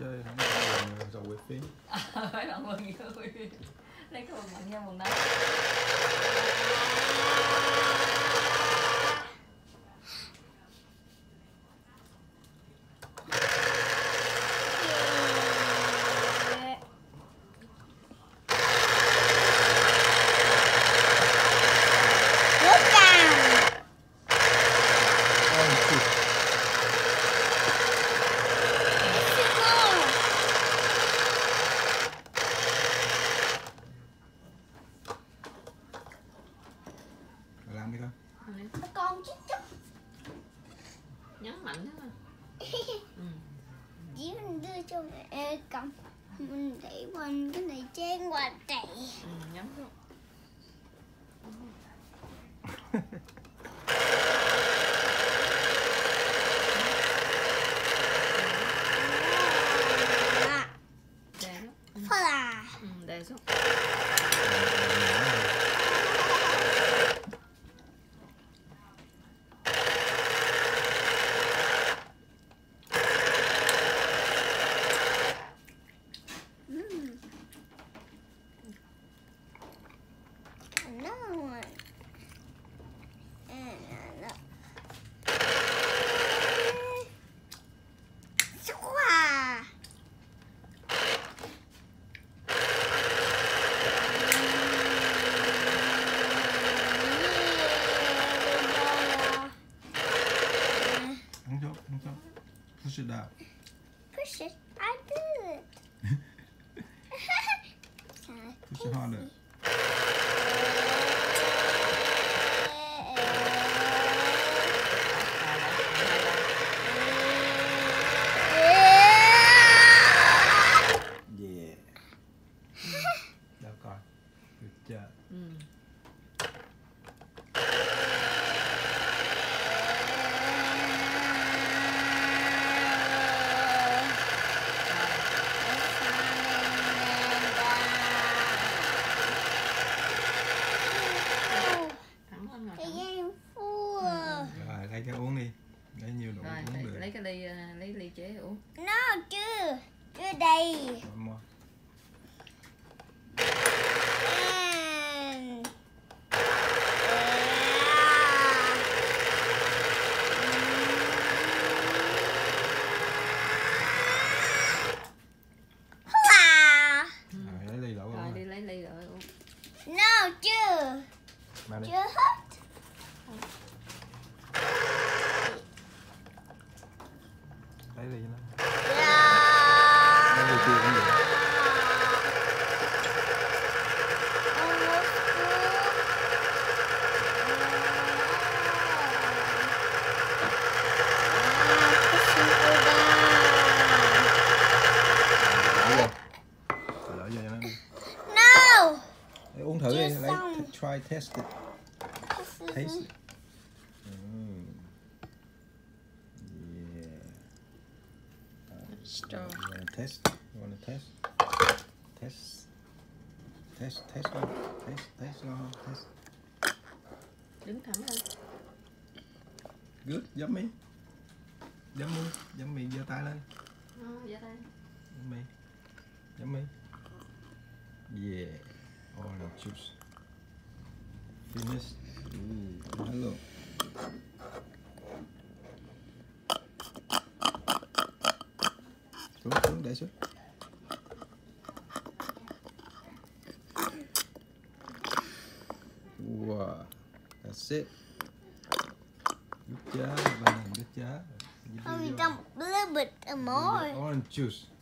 chơi không có rồi quay phim. Mấy bạn mừng gì quay phim. Lấy cái mừng nha mừng đó. Làm đi con. Con chích chút. Nhấn mạnh thế mà. Chỉ mình đưa cho mẹ cầm. Mình để bên cái này chen qua chạy. Nhấn luôn. Đè xuống. Push it out. Push it. I do it. Push it harder. Yeah. Đâu coi. Good job. Lấy cái uống đi, lấy nhiều đủ rồi, uống được. Lấy cái ly, lấy ly chế uống. No, chưa đầy. One more. Lấy ly đổ Rồi uống. đi lấy ly rồi uống. No, chưa. Mang đi. Chưa hết. Lấy ly nó. Yeah. Lấy ly kia cũng vậy. Đổ vô cho nó đi. No. Lấy uống thử đi, Chưa lấy xong. try test it. Taste it. Yeah. Straw. You wanna test? You wanna test? Test. Test con. Test ngon không? Test. Đứng thẳng lên. Good, yummy. Yummy, giơ tay lên. Giơ tay. Yummy. Yeah. Orange juice. Finish. Hello. Xuống, để xuống. Wow. That's it. Good job, man. Good job. Only dump a little bit more. Orange juice.